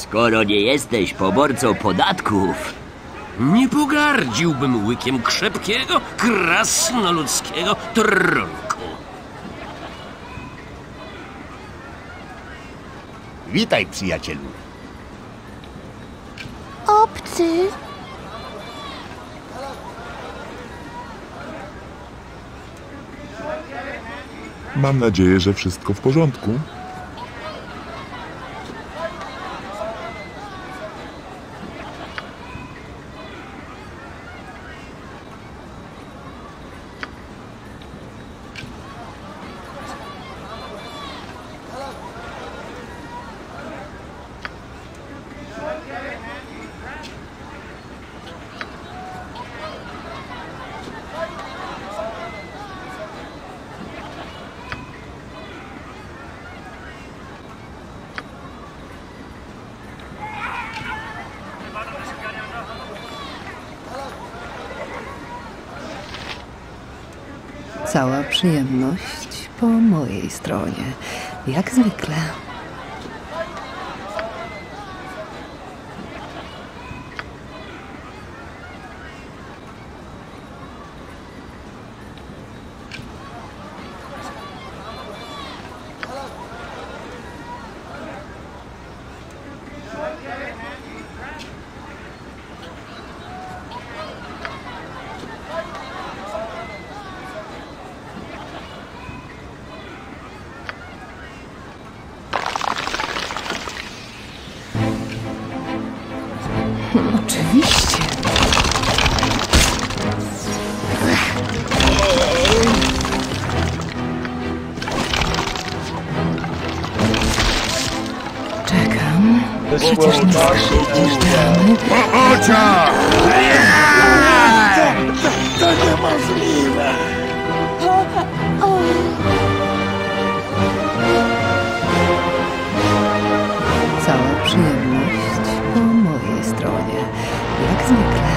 Skoro nie jesteś poborcą podatków, Nie pogardziłbym łykiem krzepkiego, krasnoludzkiego trunku. Witaj, przyjacielu. Obcy! Mam nadzieję, że wszystko w porządku. Cała przyjemność po mojej stronie, jak zwykle. Oczywiście. Czekam. Przecież nie zjeżdżamy. Po oczach! To niemożliwe! Cała przyjemność po mojej stronie, jak zwykle.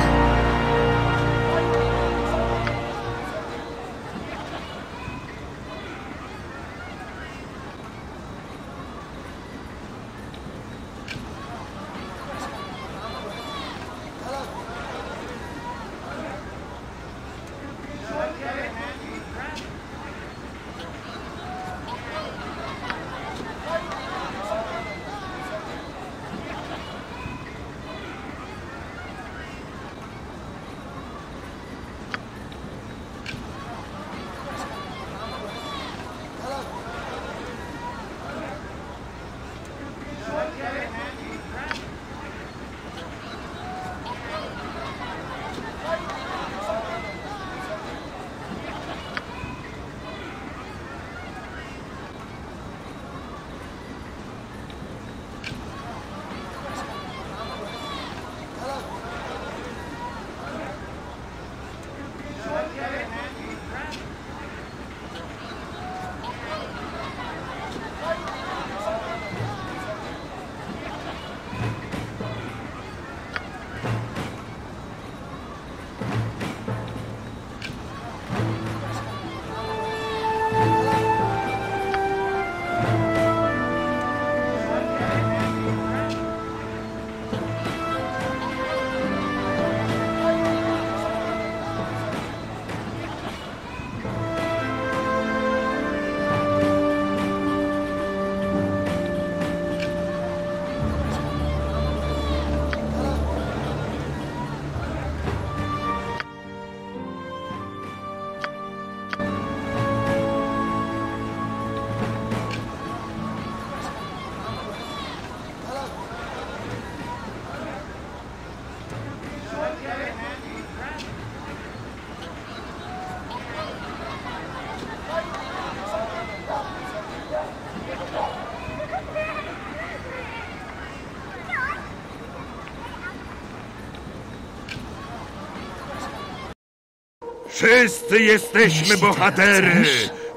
Wszyscy jesteśmy bohatery!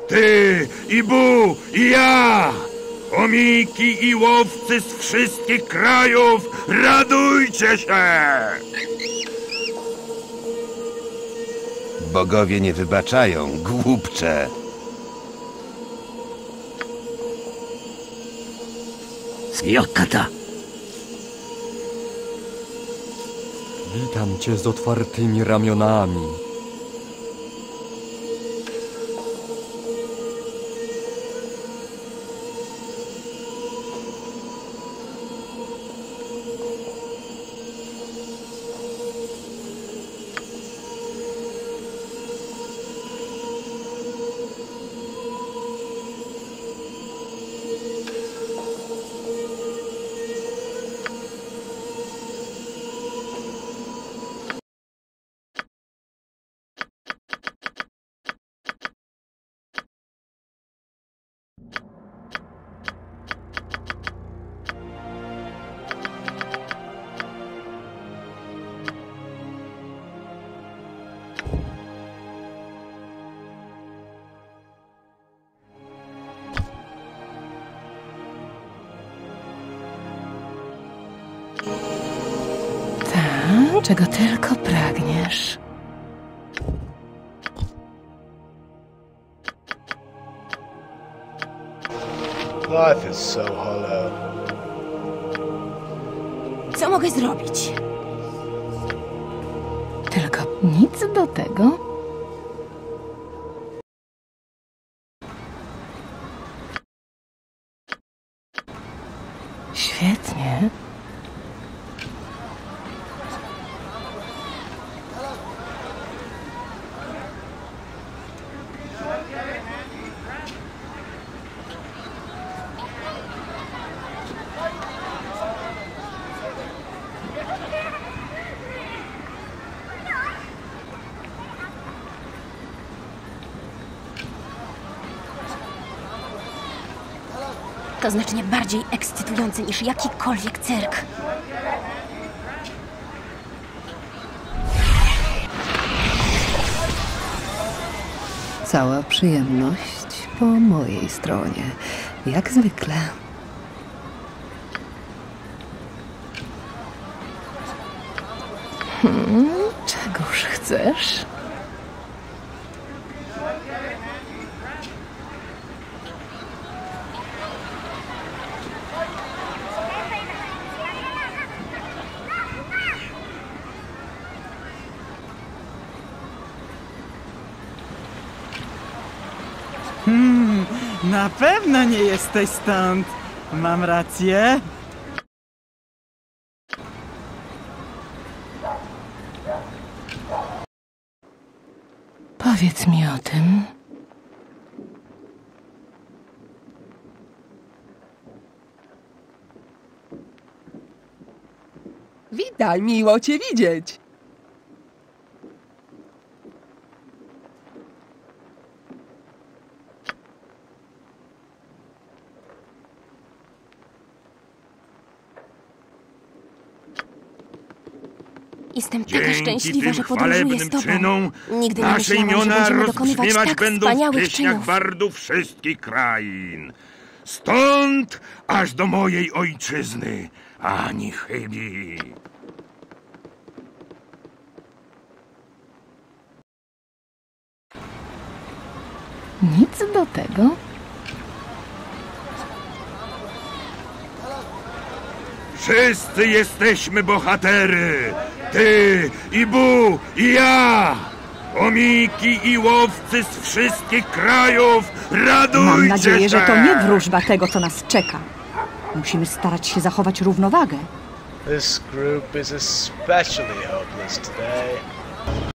Ty, i Bu, i ja! Chomiki i łowcy z wszystkich krajów, radujcie się! Bogowie nie wybaczają, głupcze. Jokata, Witam cię z otwartymi ramionami. Tak, czego tylko pragniesz. Life is so hollow. Co mogę zrobić? Tylko nic do tego. Świetnie. To znacznie bardziej ekscytujące niż jakikolwiek cyrk. Cała przyjemność po mojej stronie. Jak zwykle. Czegoż chcesz? Na pewno nie jesteś stąd. Mam rację? Powiedz mi o tym. Witaj, miło cię widzieć. Jestem taka Dzięki szczęśliwa, tym że podróżuję z chwalebnym tobą. czynom Nigdy nie nasze myślałam, że imiona będziemy dokonywać rozbrzmiewać tak będą w wspaniałych pieśniach czynów. bardów wszystkich krain. Stąd aż do mojej ojczyzny, ani chybi. Nic do tego. Wszyscy jesteśmy bohatery. Ty i Bu i ja. Chomiki i łowcy z wszystkich krajów, radujcie się! Mam nadzieję, że to nie wróżba tego, co nas czeka. Musimy starać się zachować równowagę. This group is especially hopeless today.